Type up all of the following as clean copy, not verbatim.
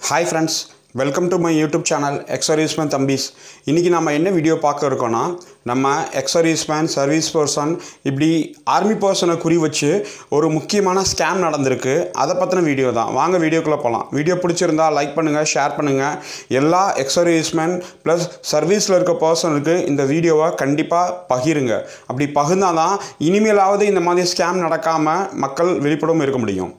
Hi friends, welcome to my YouTube channel Ex-Serviceman Thambis. இன்னைக்கு நாம என்ன வீடியோ பார்க்க இருக்கோம்னா நம்ம எக்ஸ்-சர்வீஸ்மேன் சர்வீஸ் பர்சன் இப்படி ஆர்மி பர்சனை குறி வச்சு ஒரு முக்கியமான ஸ்கேம் நடந்திருக்கு. அதை பத்தின வீடியோ தான். வாங்க வீடியோக்குள்ள போலாம். வீடியோ பிடிச்சிருந்தா லைக் பண்ணுங்க, ஷேர் பண்ணுங்க. எல்லா எக்ஸ்-சர்வீஸ்மேன் ப்ளஸ் சர்வீஸ்ல இருக்க பர்சனுக்கு இந்த வீடியோவை கண்டிப்பா பகிருங்க. அப்படி பகிர்ந்தாதான் இனிமேலாவது இந்த மாதிரி ஸ்கேம் நடக்காம மக்கள் விழிப்புணர்வும் இருக்க முடியும்.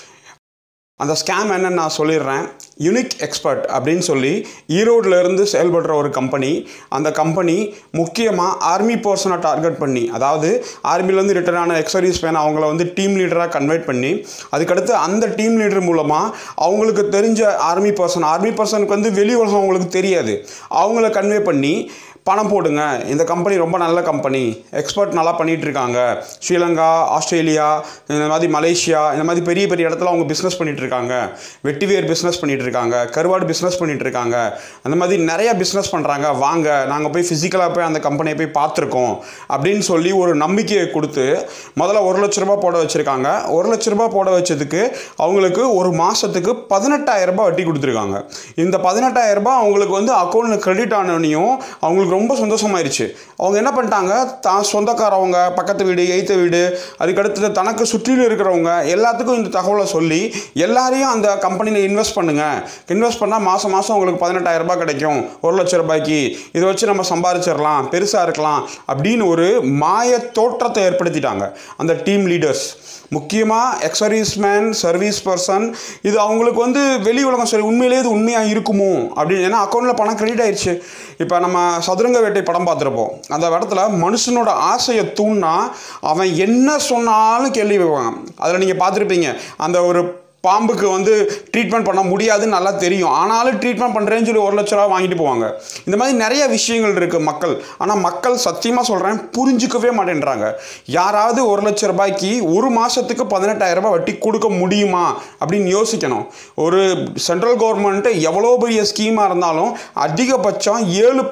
அந்த ஸ்கேம் என்னன்னு நான் சொல்லிடுறேன். யூனிக் எக்ஸ்பர்ட் அப்படின்னு சொல்லி ஈரோடில் இருந்து செயல்படுற ஒரு கம்பெனி. அந்த கம்பெனி முக்கியமாக ஆர்மி பர்சனை டார்கெட் பண்ணி, அதாவது ஆர்மிலேருந்து ரிட்டர்ன் ஆன எக்ஸ்-சர்வீஸ்மேன் அவங்கள வந்து டீம் லீடராக கன்வெர்ட் பண்ணி, அதுக்கடுத்து அந்த டீம் லீடர் மூலமாக அவங்களுக்கு தெரிஞ்ச ஆர்மி பர்சனுக்கு வந்து வெளி உலகம் அவங்களுக்கு தெரியாது, அவங்கள கன்வே பண்ணி பணம் போடுங்க, இந்த கம்பெனி ரொம்ப நல்ல கம்பெனி, எக்ஸ்பர்ட் நல்லா பண்ணிகிட்ருக்காங்க, ஸ்ரீலங்கா, ஆஸ்திரேலியா, இந்த மாதிரி மலேசியா, இந்த மாதிரி பெரிய பெரிய இடத்துல அவங்க பிஸ்னஸ் பண்ணிகிட்ருக்காங்க, வெட்டிவேர் பிஸ்னஸ் பண்ணிகிட்ருக்காங்க, கருவாடு பிஸ்னஸ் பண்ணிகிட்ருக்காங்க, அந்த மாதிரி நிறைய பிஸ்னஸ் பண்ணுறாங்க, வாங்க நாங்கள் போய் ஃபிசிக்கலாக போய் அந்த கம்பெனியை போய் பார்த்துருக்கோம் அப்படின்னு சொல்லி ஒரு நம்பிக்கையை கொடுத்து முதல்ல 1 லட்ச ரூபா போட வச்சுருக்காங்க. 1 லட்ச ரூபா போட வச்சதுக்கு அவங்களுக்கு ஒரு மாதத்துக்கு 18,000 ரூபாய் வட்டி கொடுத்துருக்காங்க. இந்த 18,000 ரூபாய் அவங்களுக்கு வந்து அக்கௌண்ட்டில் கிரெடிட் ஆனோனையும் அவங்களுக்கு ரொம்ப சந்தோஷமாயிருச்சு. அவங்க என்ன பண்ணிட்டாங்க, தான் சொந்தக்காரவங்க, பக்கத்து வீடு, எய்த்த வீடு, அதுக்கடுத்து தனக்கு சுற்றிலும் இருக்கிறவங்க எல்லாத்துக்கும் இந்த தகவலை சொல்லி எல்லாரையும் அந்த கம்பெனியில் இன்வெஸ்ட் பண்ணுங்க, இன்வெஸ்ட் பண்ணால் மாதம் மாதம் உங்களுக்கு 18,000 ரூபாய் கிடைக்கும், 1 லட்ச ரூபாய்க்கு, இதை வச்சு நம்ம சம்பாதிச்சிடலாம், பெருசாக இருக்கலாம் அப்படின்னு ஒரு மாய தோற்றத்தை ஏற்படுத்திட்டாங்க அந்த டீம் லீடர்ஸ். முக்கியமாக எக்ஸ்-சர்வீஸ்மேன் சர்வீஸ் பர்சன் இது அவங்களுக்கு வந்து வெளி உலகம் சரி உண்மையிலேயே இது உண்மையாக இருக்குமோ அப்படின்னு, ஏன்னா அக்கௌண்ட்டில் பணம் கிரெடிட் ஆயிடுச்சு. இப்போ நம்ம சதுரங்க வேட்டை படம் பார்த்துருப்போம். அந்த இடத்துல மனுஷனோட ஆசையை தூண்டினா அவன் என்ன சொன்னாலும் கேள்வி வைப்பாங்க. அதில் நீங்கள் பார்த்துருப்பீங்க, அந்த ஒரு பாம்புக்கு வந்து ட்ரீட்மெண்ட் பண்ண முடியாதுன்னு நல்லா தெரியும், ஆனாலும் ட்ரீட்மெண்ட் பண்ணுறேன்னு சொல்லி 1 லட்ச ரூபா வாங்கிட்டு போவாங்க. இந்த மாதிரி நிறைய விஷயங்கள் இருக்குது மக்கள். ஆனால் மக்கள் சத்தியமாக சொல்கிறேன் புரிஞ்சிக்கவே மாட்டேன்றாங்க. யாராவது 1 லட்ச ரூபாய்க்கு ஒரு மாதத்துக்கு 18,000 ரூபாய் வட்டி கொடுக்க முடியுமா அப்படின்னு யோசிக்கணும். ஒரு சென்ட்ரல் கவர்மெண்ட்டு எவ்வளோ பெரிய ஸ்கீமாக இருந்தாலும் அதிகபட்சம்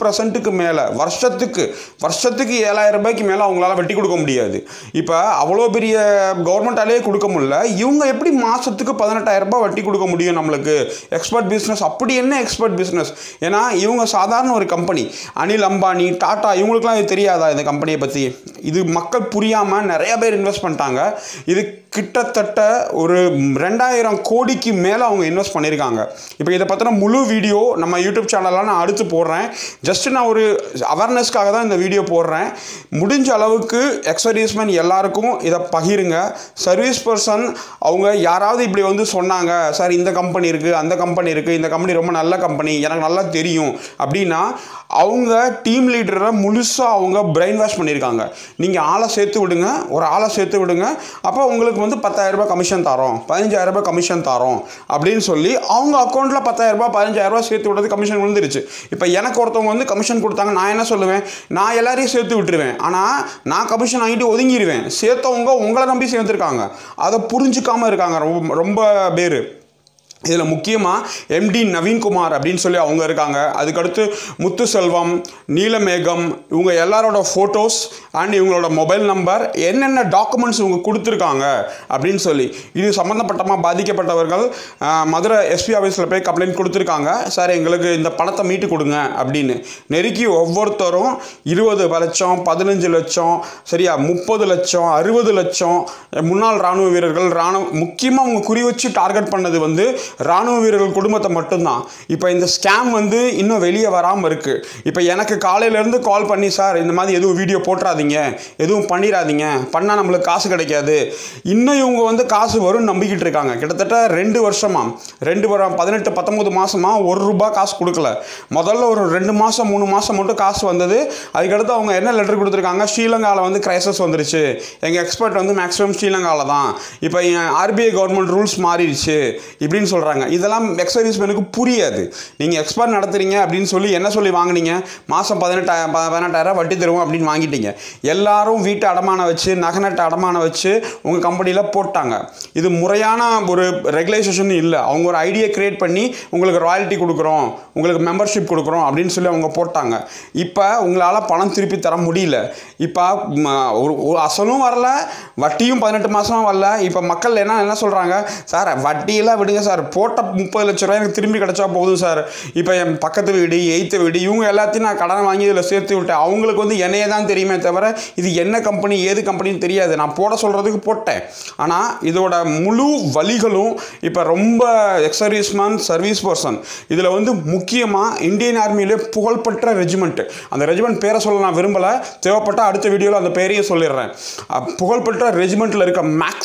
7% மேலே வருஷத்துக்கு 7,000 ரூபாய்க்கு மேலே அவங்களால வட்டி கொடுக்க முடியாது. இப்போ அவ்வளோ பெரிய கவர்மெண்ட்டாலே கொடுக்க முடியல, இவங்க எப்படி மாதத்துக்கு 18,000 ரூபாய் வட்டி கொடுக்க முடியும் நம்மளுக்கு? எக்ஸ்பர்ட் பிஸ்னஸ் அப்படி என்ன எக்ஸ்பர்ட் பிஸ்னஸ்? ஏன்னா இவங்க சாதாரண ஒரு கம்பெனி. அனில் அம்பானி, டாட்டா, இவங்களுக்குலாம் இது தெரியாதா இந்த கம்பெனியை பற்றி? இது மக்கள் புரியாமல் நிறைய பேர் இன்வெஸ்ட் பண்ணிட்டாங்க. இது கிட்டத்தட்ட ஒரு 2,000 கோடிக்கு மேலே அவங்க இன்வெஸ்ட் பண்ணியிருக்காங்க. இப்போ இதை பற்றின முழு வீடியோ நம்ம யூடியூப் சேனலில் நான் அடுத்து போடுறேன். ஜஸ்ட்டு நான் ஒரு அவேர்னஸ்க்காக தான் இந்த வீடியோ போடுறேன். முடிஞ்ச அளவுக்கு எக்ஸ்-சர்வீஸ்மேன் எல்லாருக்கும் இதை பகிருங்க. சர்வீஸ் பர்சன் அவங்க யாராவது இப்படி வந்து சொன்னாங்க, சார் இந்த கம்பெனி இருக்குது, அந்த கம்பெனி இருக்குது, இந்த கம்பெனி ரொம்ப நல்ல கம்பெனி, எனக்கு நல்லா தெரியும் அப்படின்னா அவங்க டீம் லீடரை முழுசாக அவங்க பிரெயின் வாஷ் பண்ணியிருக்காங்க. நீங்கள் ஆளை சேர்த்து விடுங்க, ஒரு ஆளை சேர்த்து விடுங்க, அப்போ உங்களுக்கு வந்து 10,000 ரூபாய் கமிஷன் தரோம், 15,000 ரூபாய் கமிஷன் தரோம் அப்படின்னு சொல்லி அவங்க அக்கௌண்ட்டில் 10,000 ரூபாய் 15,000 ரூபாய் சேர்த்து விடுறது கமிஷன் விழுந்துருச்சு. இப்போ எனக்கு ஒருத்தவங்க வந்து கமிஷன் கொடுத்தாங்க, நான் என்ன சொல்லுவேன், நான் எல்லாரையும் சேர்த்து விட்டுருவேன், ஆனால் நான் கமிஷன் வாங்கிட்டு ஒதுங்கிடுவேன். சேர்த்தவங்க உங்களை நம்பி சேர்த்துருக்காங்க, அதை புரிஞ்சுக்காமல் இருக்காங்க ரொம்ப பேர். இதில் முக்கியமாக எம்டி நவீன்குமார் அப்படின்னு சொல்லி அவங்க இருக்காங்க. அதுக்கடுத்து முத்துசெல்வம், நீலமேகம், இவங்க எல்லாரோட ஃபோட்டோஸ் அண்ட் இவங்களோட மொபைல் நம்பர், என்னென்ன டாக்குமெண்ட்ஸ் இவங்க கொடுத்துருக்காங்க அப்படின்னு சொல்லி இது சம்மந்தப்பட்டமாக பாதிக்கப்பட்டவர்கள் மதுரை எஸ்பி ஆஃபீஸில் போய் கம்ப்ளைண்ட் கொடுத்துருக்காங்க. சார் எங்களுக்கு இந்த பணத்தை மீட்டு கொடுங்க அப்படின்னு நெருக்கி ஒவ்வொருத்தரும் 20 லட்சம், 15 லட்சம், சரியா 30 லட்சம், 60 லட்சம். முன்னாள் இராணுவ வீரர்கள், முக்கியமாக அவங்க குறி வச்சு டார்கெட் பண்ணது வந்து இராணுவ வீரர்கள் குடும்பத்தை மட்டும்தான். இப்போ இந்த ஸ்கேம் வந்து இன்னும் வெளியே வராமல் இருக்குது. இப்போ எனக்கு காலையிலேருந்து கால் பண்ணி, சார் இந்த மாதிரி எதுவும் வீடியோ போட்டுறாதீங்க, எதுவும் பண்ணிடாதீங்க, பண்ணால் நம்மளுக்கு காசு கிடைக்காது, இன்னும் இவங்க வந்து காசு வரும்னு நம்பிக்கிட்டு இருக்காங்க. கிட்டத்தட்ட 2 வருஷமாக 18-19 மாதமாக 1 ரூபாய் காசு கொடுக்கல. முதல்ல ஒரு 2 மாதம் 3 மாதம் மட்டும் காசு வந்தது. அதுக்கடுத்து அவங்க என்ன லெட்டர் கொடுத்துருக்காங்க, ஸ்ரீலங்காவில் வந்து கிரைசஸ் வந்துருச்சு, எங்கள் எக்ஸ்பர்ட் வந்து மேக்ஸிமம் ஸ்ரீலங்காவில் தான், இப்போ ஆர்பிஐ கவர்மெண்ட் ரூல்ஸ் மாறிடுச்சு இப்படின்னு சொல்கிறாங்க. இதெல்லாம் எக்ஸ்-சர்வீஸ்மேனுக்கு புரியாது. நீங்கள் எக்ஸ்பர்ட் நடத்துறீங்க அப்படின்னு சொல்லி என்ன சொல்லி வாங்கினீங்க, மாதம் 18,000 வட்டி தருவோம் அப்படின்னு வாங்கிட்டீங்க. எல்லாரும் வீட்டை அடமான வச்சு, நகநட்டை அடமான வச்சு உங்கள் கம்பெனியில் போட்டாங்க. இது முறையான ஒரு ரெகுலேஷன் இல்லை. அவங்க ஒரு ஐடியா கிரியேட் பண்ணி உங்களுக்கு ராயல்ட்டி கொடுக்குறோம், உங்களுக்கு மெம்பர்ஷிப் கொடுக்குறோம் அப்படின்னு சொல்லி அவங்க போட்டாங்க. இப்போ உங்களால் பணம் திருப்பி தர முடியல. இப்போ ஒரு அசலும் வரல, வட்டியும் 18 மாதமும் வரல. இப்போ மக்கள் என்ன சொல்கிறாங்க, சார் வட்டியெல்லாம் விடுங்க சார், போட்ட 30 லட்ச ரூபாய் எனக்கு திரும்பி கிடைச்சா போதும் சார், இப்போ என் பக்கத்து வீடு எய்த்த வீடு இவங்க எல்லாத்தையும் நான் கடன் வாங்கி இதில் சேர்த்து விட்டேன், அவங்களுக்கு வந்து என்னையே தான் தெரியுமே தவிர இது என்ன கம்பெனி ஏது கம்பெனின்னு தெரியாது, நான் போட சொல்கிறதுக்கு போட்டேன். ஆனால் இதோட முழு வழிகளும் இப்போ ரொம்ப எக்ஸர்வீஸ்மேன் சர்வீஸ் பர்சன் இதில் வந்து முக்கியமாக இந்தியன் ஆர்மியிலே புகழ்பெற்ற ரெஜிமெண்ட், அந்த ரெஜிமெண்ட் பேரை சொல்ல நான் விரும்பலை, தேவைப்பட்ட அடுத்த வீடியோவில் அந்த பேரையும் சொல்லிடுறேன். புகழ்பெற்ற ரெஜிமெண்ட்டில் இருக்க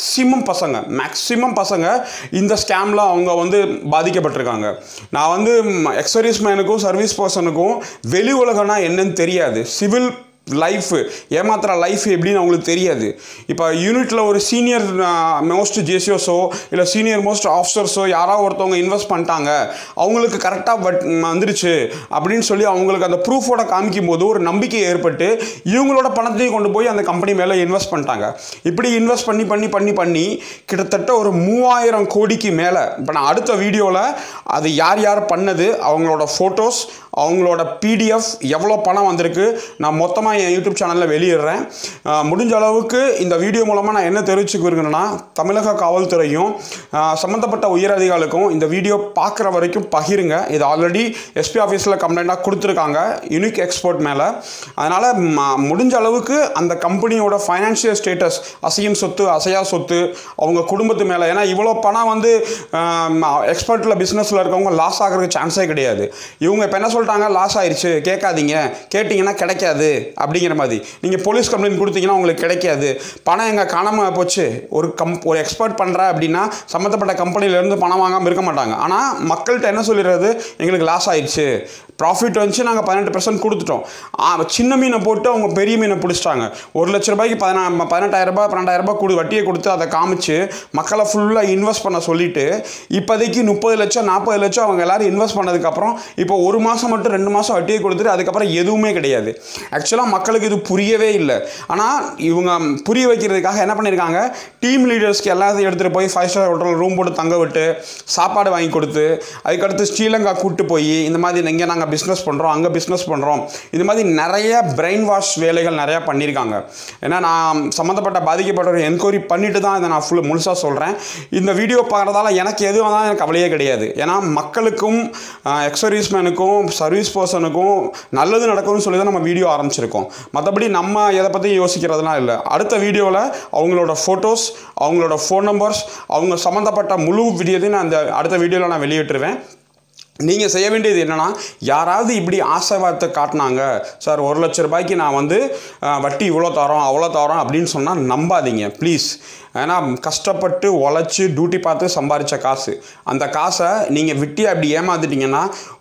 மேக்ஸிமம் பசங்க இந்த ஸ்கேமில் அவங்க வந்து பாதிக்கப்பட்டிருக்காங்க. நான் வந்து எக்ஸர்வீஸ்மேனுக்கும் சர்வீஸ் பர்சனுக்கும் வெளி உலகம்னா என்னன்னு தெரியாது, சிவில் லைஃப் ஏமாத்துற லைஃப் எப்படின்னு அவங்களுக்கு தெரியாது. இப்போ யூனிட்டில் ஒரு சீனியர் மோஸ்ட் ஜேசியோஸோ இல்லை சீனியர் மோஸ்ட் ஆஃபீஸர்ஸோ யாராவது ஒருத்தவங்க இன்வெஸ்ட் பண்ணிட்டாங்க, அவங்களுக்கு கரெக்டாக வந்துருச்சு அப்படின்னு சொல்லி அவங்களுக்கு அந்த ப்ரூஃபோட காமிக்கும் போது ஒரு நம்பிக்கை ஏற்பட்டு இவங்களோட பணத்தையும் கொண்டு போய் அந்த கம்பெனி மேலே இன்வெஸ்ட் பண்ணிட்டாங்க. இப்படி இன்வெஸ்ட் பண்ணி கிட்டத்தட்ட ஒரு 3000 கோடிக்கு மேலே. இப்போ நான் அடுத்த வீடியோவில் அது யார் பண்ணது, அவங்களோட ஃபோட்டோஸ், அவங்களோட பிடிஎஃப், எவ்வளோ பணம் வந்திருக்கு நான் மொத்தமாக என் யூடியூப் சேனலில் வெளியிடுறேன். முடிஞ்ச அளவுக்கு இந்த வீடியோ மூலமாக நான் என்ன தெரிவிச்சுக்க விரும்புகிறேன்னா, தமிழக காவல்துறையும் சம்மந்தப்பட்ட உயர் அதிகாரிகளுக்கும் இந்த வீடியோ பார்க்குற வரைக்கும் பகிருங்க. இது ஆல்ரெடி எஸ்பி ஆஃபீஸில் கம்ப்ளைண்ட்டாக கொடுத்துருக்காங்க யூனிக் எக்ஸ்போர்ட் மேலே. அதனால் முடிஞ்ச அளவுக்கு அந்த கம்பெனியோட ஃபைனான்ஷியல் ஸ்டேட்டஸ், அசையும் சொத்து அசையா சொத்து, அவங்க குடும்பத்து மேலே, ஏன்னா இவ்வளோ பணம் வந்து எக்ஸ்பர்ட்டில் பிஸ்னஸில் இருக்கவங்க லாஸ் ஆகிறதுக்கு சான்ஸே கிடையாது. இவங்க இப்போ என்ன சொல்லிட்டாங்க, லாஸ் ஆயிடுச்சு கேட்காதீங்க, கேட்டிங்கன்னா கிடைக்காது அப்படிங்கிற மாதிரி. நீங்கள் போலீஸ் கம்ப்ளைண்ட் கொடுத்தீங்கன்னா உங்களுக்கு கிடைக்காது, பணம் எங்கே காணாமல் போச்சு. ஒரு எக்ஸ்பர்ட் பண்ணுற அப்படின்னா சம்மந்தப்பட்ட கம்பெனிலேருந்து பணம் வாங்காமல் இருக்க மாட்டாங்க. ஆனால் மக்கள்கிட்ட என்ன சொல்லிடுறது, எங்களுக்கு லாஸ் ஆயிடுச்சு, ப்ராஃபிட் வந்துச்சு, நாங்கள் 18% கொடுத்துட்டோம். சின்ன மீனை போட்டு அவங்க பெரிய மீனை பிடிச்சிட்டாங்க. 1 லட்ச ரூபாய்க்கு 18,000 ரூபாய் 12,000 ரூபாய் வட்டியை கொடுத்து அதை காமிச்சு மக்களை ஃபுல்லாக இன்வெஸ்ட் பண்ண சொல்லிட்டு இப்போதைக்கு 30 லட்சம் 40 லட்சம் அவங்க எல்லோரும் இன்வெஸ்ட் பண்ணதுக்கப்புறம் இப்போ 1 மாதம் மட்டும் 2 மாதம் வட்டியை கொடுத்துட்டு அதுக்கப்புறம் எதுவுமே கிடையாது. ஆக்சுவலாக மக்களுக்கு இது புரியவே இல்லை. ஆனால் இவங்க புரிய வைக்கிறதுக்காக என்ன பண்ணியிருக்காங்க, டீம் லீடர்ஸ்க்கு எல்லாத்தையும் எடுத்துகிட்டு போய் 5 ஸ்டார் ஹோட்டல் ரூம் போட்டு தங்க விட்டு சாப்பாடு வாங்கி கொடுத்து அதுக்கடுத்து ஸ்ரீலங்கா கூப்பிட்டு போய் இந்த மாதிரி இங்கே நாங்கள் பிஸ்னஸ் பண்ணுறோம், அங்கே பிஸ்னஸ் பண்ணுறோம், இது மாதிரி நிறைய பிரெயின் வாஷ் வேலைகள் நிறையா பண்ணியிருக்காங்க. ஏன்னா நான் சம்மந்தப்பட்ட பாதிக்கப்பட்ட என்கொயரி பண்ணிட்டு தான் இதை நான் முழுசாக சொல்கிறேன். இந்த வீடியோ பார்க்குறதால எனக்கு எதுவும் தான் எனக்கு கவலையே கிடையாது. ஏன்னா மக்களுக்கும் எக்ஸர்வீஸ்மேனுக்கும் சர்வீஸ் பர்சனுக்கும் நல்லது நடக்கும்னு சொல்லி தான் நம்ம வீடியோ ஆரம்பிச்சிருக்கோம். மற்றபடி நம்ம எதை பற்றி யோசிக்கிறதுலாம் இல்லை. அடுத்த வீடியோவில் அவங்களோட ஃபோட்டோஸ், அவங்களோட ஃபோன் நம்பர்ஸ், அவங்க சம்மந்தப்பட்ட முழு வீடியோத்தையும் நான் அந்த அடுத்த வீடியோவில் நான் வெளியிட்டுருவேன். நீங்கள் செய்ய வேண்டியது என்னென்னா, யாராவது இப்படி ஆசைவாதத்தை காட்டினாங்க, சார் 1 லட்ச ரூபாய்க்கு நான் வந்து வட்டி இவ்வளோ தரோம் அவ்வளோ தரோம் அப்படின்னு சொன்னால் நம்பாதீங்க ப்ளீஸ். ஏன்னா கஷ்டப்பட்டு உழைச்சி டியூட்டி பார்த்து சம்பாதிச்ச காசு, அந்த காசை நீங்கள் விட்டி அப்படி ஏமாத்திட்டீங்கன்னா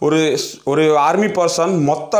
ஒரு ஆர்மி பர்சன் மொத்த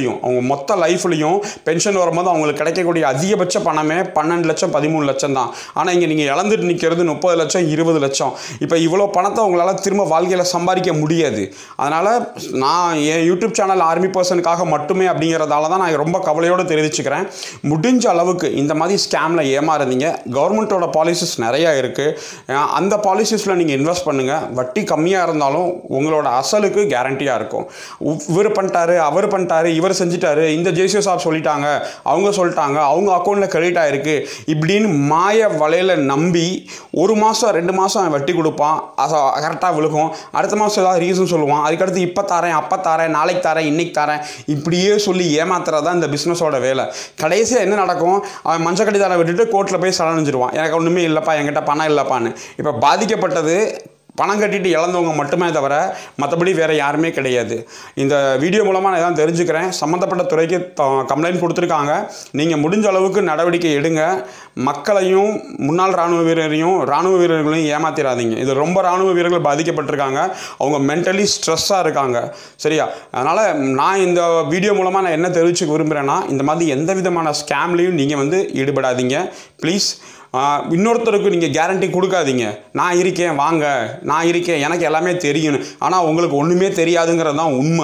லைஃப்லையும் பென்ஷன் வரும்போது அவங்களுக்கு கிடைக்கக்கூடிய அதிகபட்ச பணமே 12 லட்சம் 13 லட்சம் தான். ஆனால் இங்கே நீங்கள் இழந்துட்டு நிற்கிறது 30 லட்சம் 20 லட்சம். இப்போ இவ்வளோ பணத்தை உங்களால் திரும்ப வாழ்க்கையில் சம்பாதிக்க முடியாது. அதனால் நான் என் யூடியூப் சேனல் ஆர்மி பர்சனுக்காக மட்டுமே அப்படிங்கிறதால தான் நான் ரொம்ப கவலையோடு தெரிவிச்சுக்கிறேன். முடிஞ்ச அளவுக்கு இந்த மாதிரி ஸ்கேமில் ஏமாறுறீங்க. கவர்மெண்ட்டோட பாலிசிஸ் நிறையா இருக்குது, அந்த பாலிசிஸில் நீங்கள் இன்வெஸ்ட் பண்ணுங்கள். வட்டி கம்மியாக இருந்தாலும் உங்களோட அசலுக்கு கேரண்டியாக இருக்கும். இவர் பண்ணிட்டாரு, அவர் பண்ணிட்டாரு, இவர் செஞ்சிட்டாரு, இந்த ஜேசிஓ சாப் சொல்லிட்டாங்க, அவங்க சொல்லிட்டாங்க, அவங்க அக்கௌண்ட்டில் கிரெடிட் ஆகிருக்கு இப்படின்னு மாய வலையில் நம்பி 1 மாதம் 2 மாதம் வட்டி கொடுப்பான், கரெக்டாக விழுகும். அடுத்த மாதம் ஏதாவது ரீசன் சொல்லுவான், அதுக்கடுத்து இப்போ தரேன் அப்போ தரேன் நாளைக்கு தரேன் இன்னைக்கு தரேன் இப்படியே சொல்லி ஏமாத்துறது தான் இந்த பிஸ்னஸோட வேலை. கடைசியாக என்ன நடக்கும், அவன் மஞ்சள் கடிதாரம் விட்டுட்டு கோர்ட்டில் போய் சலனிஞ்சிருவான், எனக்கு ஒன்றுமே இல்லைப்பா, என்கிட்ட பணம் இல்லைப்பான்னு. இப்போ பாதிக்கப்பட்டது பணம் கட்டிட்டு இழந்தவங்க மட்டுமே தவிர மற்றபடி வேறு யாருமே கிடையாது. இந்த வீடியோ மூலமாக நான் தான் தெரிஞ்சுக்கிறேன். சம்மந்தப்பட்ட துறைக்கு கம்ப்ளைண்ட் கொடுத்துருக்காங்க. நீங்கள் முடிஞ்ச அளவுக்கு நடவடிக்கை எடுங்க. மக்களையும் முன்னாள் இராணுவ வீரர்களையும் ஏமாத்திடாதீங்க. இது ரொம்ப இராணுவ வீரர்கள் பாதிக்கப்பட்டிருக்காங்க, அவங்க மென்டலி ஸ்ட்ரெஸ்ஸாக இருக்காங்க. சரியா? அதனால் நான் இந்த வீடியோ மூலமாக நான் என்ன தெரிவிச்சுக்க விரும்புகிறேன்னா, இந்த மாதிரி எந்த விதமான ஸ்கேம்லேயும் நீங்கள் வந்து ஈடுபடாதீங்க ப்ளீஸ். இன்னொருத்தருக்கு நீங்கள் கேரண்டி கொடுக்காதீங்க, நான் இருக்கேன் வாங்க, நான் இருக்கேன் எனக்கு எல்லாமே தெரியும், ஆனால் உங்களுக்கு ஒன்றுமே தெரியாதுங்கிறது தான் உண்மை.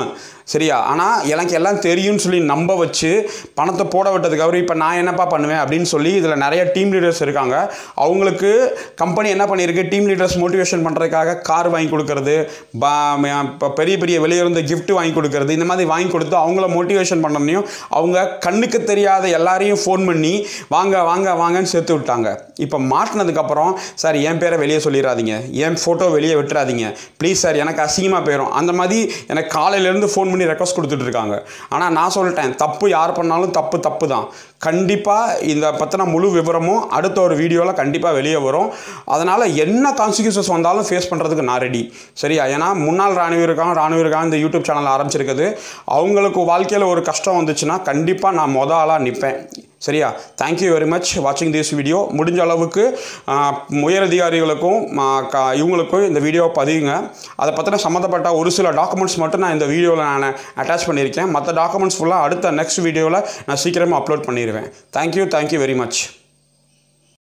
சரியா? ஆனால் எனக்கு எல்லாம் தெரியும்னு சொல்லி நம்ப வச்சு பணத்தை போட விட்டதுக்கப்புறம் இப்போ நான் என்னப்பா பண்ணுவேன் அப்படின்னு சொல்லி இதில் நிறைய டீம் லீடர்ஸ் இருக்காங்க. அவங்களுக்கு கம்பெனி என்ன பண்ணியிருக்கு, டீம் லீடர்ஸ் மோட்டிவேஷன் பண்ணுறதுக்காக கார் வாங்கி கொடுக்கறது, இப்போ பெரிய பெரிய வெளியிருந்து கிஃப்ட் வாங்கி கொடுக்கறது, இந்த மாதிரி வாங்கி கொடுத்து அவங்கள மோட்டிவேஷன் பண்ணனையும் அவங்க கண்ணுக்கு தெரியாத எல்லாரையும் ஃபோன் பண்ணி வாங்க வாங்க வாங்கன்னு சேர்த்து விட்டாங்க. இப்போ மாட்டினதுக்கப்புறம் சார் என் பேரை வெளியே சொல்லிடாதீங்க, என் ஃபோட்டோ வெளியே விட்டுறாதீங்க ப்ளீஸ் சார், எனக்கு அசிங்கமாக போயிடும், அந்த மாதிரி எனக்கு காலையிலேருந்து ஃபோன் பண்ணி ரெக்வஸ்ட் கொடுத்துட்டு இருக்காங்க. ஆனால் நான் சொல்லிட்டேன், தப்பு யார் பண்ணாலும் தப்பு தான். கண்டிப்பாக இந்த பற்றின முழு விவரமும் அடுத்த ஒரு வீடியோவில் கண்டிப்பாக வெளியே வரும். அதனால் என்ன கான்சிக்வன்சஸ் வந்தாலும் ஃபேஸ் பண்ணுறதுக்கு நான் ரெடி. சரியா? ஏன்னா முன்னாள் ராணுவருக்காக இந்த யூடியூப் சேனல் ஆரம்பிச்சிருக்குது. அவங்களுக்கு வாழ்க்கையில் ஒரு கஷ்டம் வந்துச்சுன்னா கண்டிப்பாக நான் ஆளாக நிற்பேன். சரியா? தேங்க்யூ வெரி மச் வாட்சிங் திஸ் வீடியோ. முடிஞ்ச அளவுக்கு உயர் அதிகாரிகளுக்கும் இவங்களுக்கும் இந்த வீடியோவை பதிவுங்க. அதை பற்றின சம்மந்தப்பட்ட ஒரு சில டாக்குமெண்ட்ஸ் மட்டும் நான் இந்த வீடியோவில் நான் அட்டாச் பண்ணியிருக்கேன். மற்ற டாக்குமெண்ட்ஸ் ஃபுல்லாக அடுத்த நெக்ஸ்ட் வீடியோவில் நான் சீக்கிரமாக அப்லோட் பண்ணிடுவேன். Thank you very much.